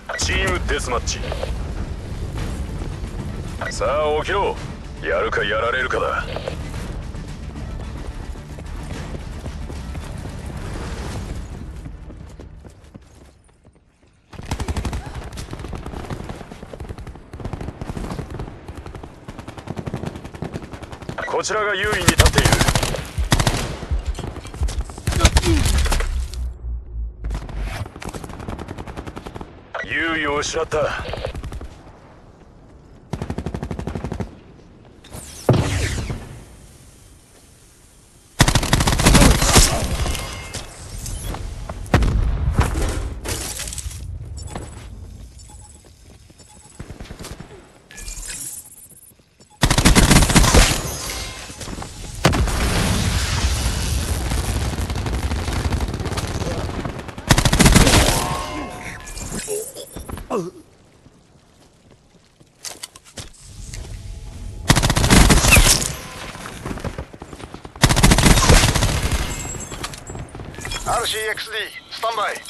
チームデスマッチ。さあ起きろ。やるかやられるかだ。こちらが優位に立っている。優位を失った。 RCXD スタンバ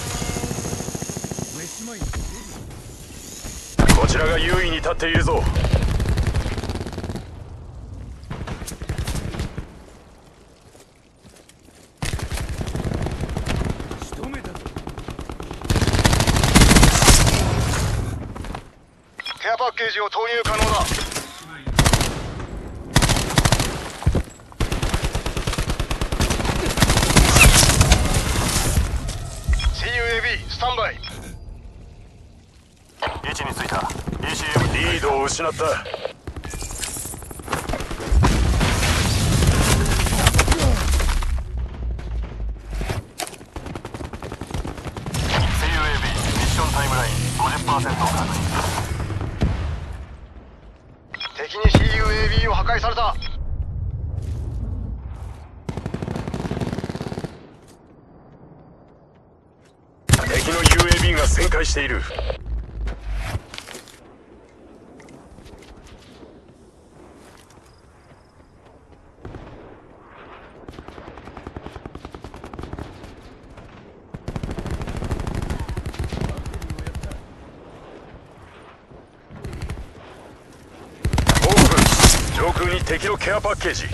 イ。 こちらが優位に立っているぞ。 ケアパッケージを投入可能だ。スタンバイ。 位置についた。 ECM リードを失った。 CUAB ミッションタイムライン 50% 確認。 敵に CUAB を破壊された。 敵の UAB が旋回している。上空に敵のケアパッケージ。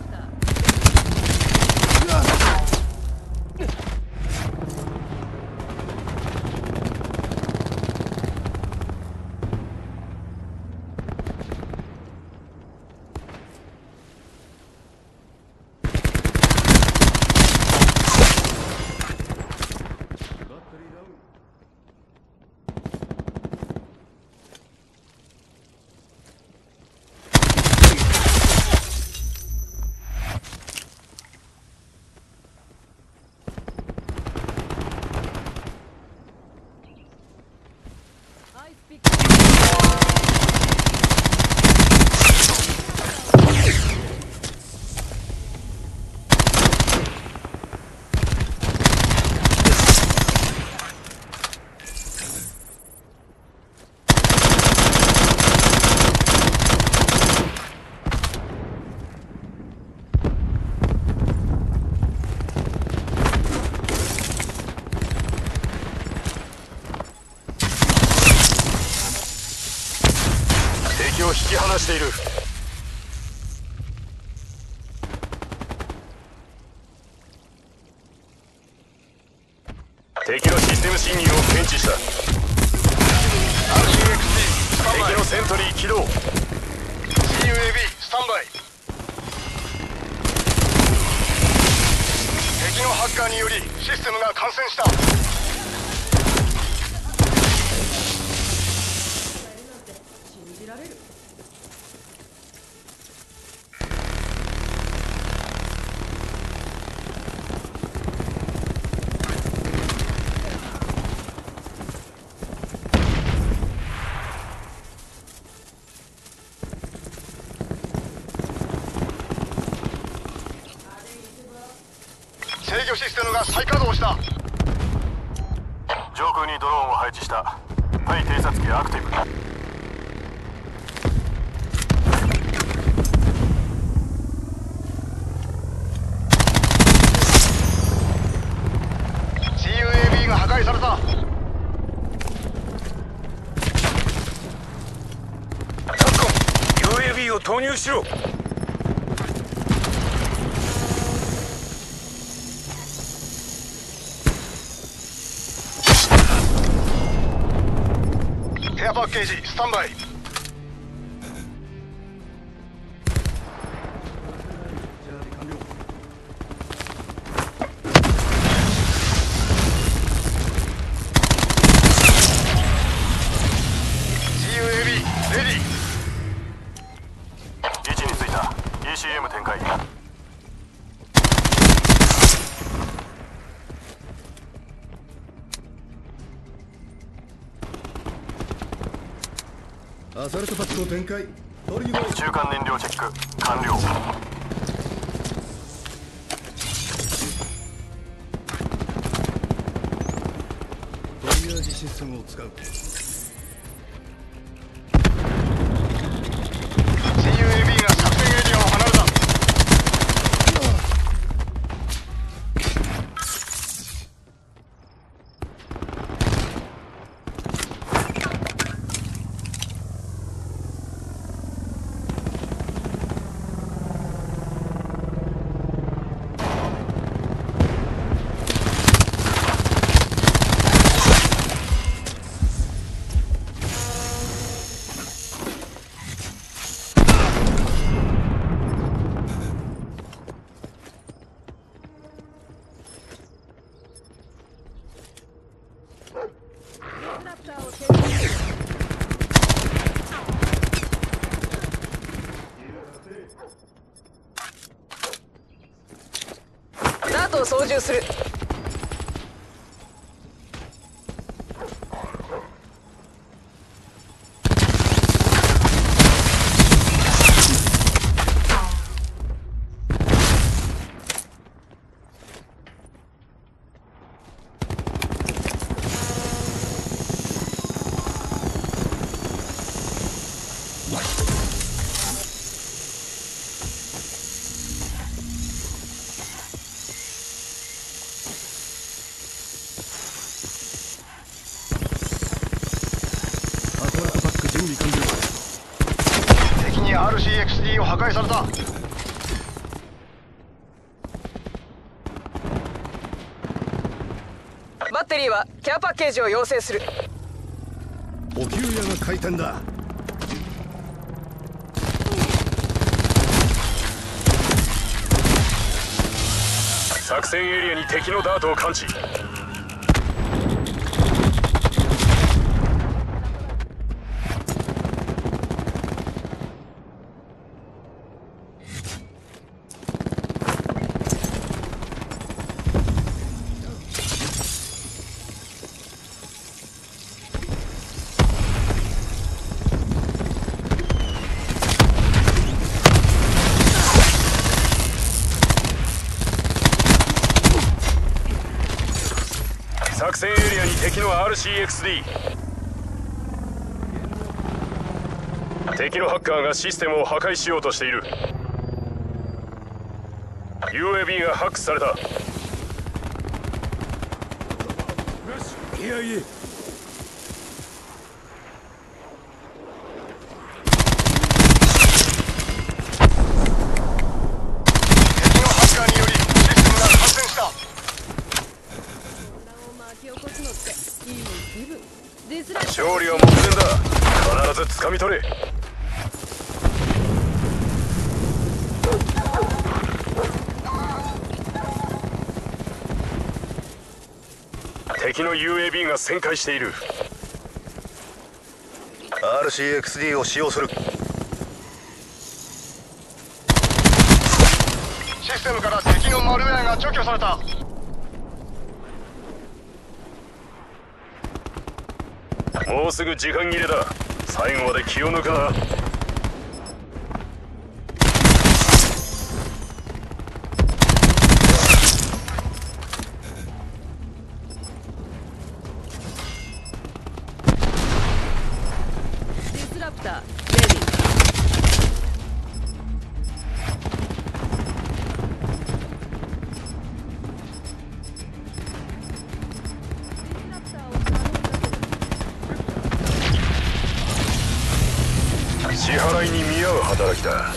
敵を引き離している。敵のシステム侵入を検知した。 RCXD 敵のセントリー起動。 CUAB スタンバイ。敵のハッカーによりシステムが感染した。制御システムが再稼働した。 上空にドローンを配置した。対偵察機アクティブ。 CUAB が破壊された。 HDD を投入しろ。 ケアパッケージスタンバイ。 アサルトパックを展開。 中間燃料チェック完了。 トリアージシステムを使う。 GUAV が作戦エリアを離れた。 ダートを操縦する。 敵に RCXD を破壊された。 バッテリーはケアパッケージを要請する。 補給屋が開店だ。 作戦エリアに敵のダートを感知。作戦エリアに敵の RCXD。 敵のハッカーがシステムを破壊しようとしている。 UAV がハックされた。よし、いやいや。 敵のハッカーによりシステムが感染した。 勝利は目前だ。必ず掴み取れ。敵の UAV が旋回している。 RCXD を使用する。システムから敵のマルウェアが除去された。 もうすぐ時間切れだ。最後まで気を抜くな。 ディスラプターレディ。 支払いに見合う働きだ。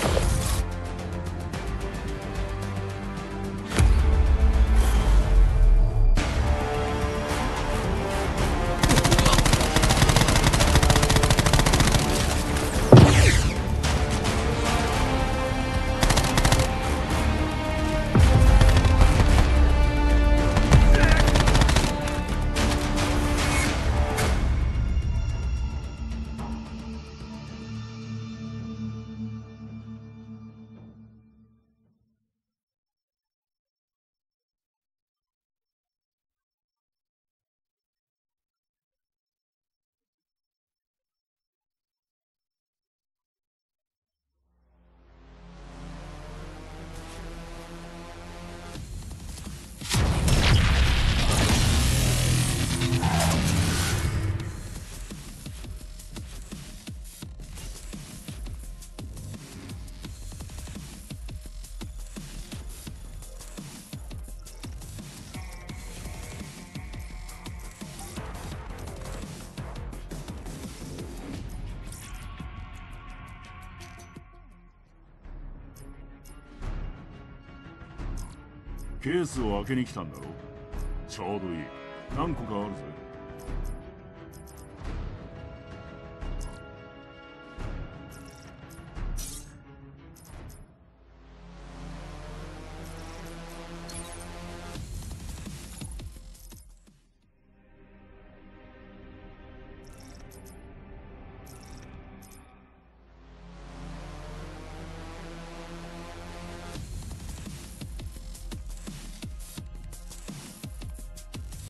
ケースを開けに来たんだろ。ちょうどいい。何個かあるぜ。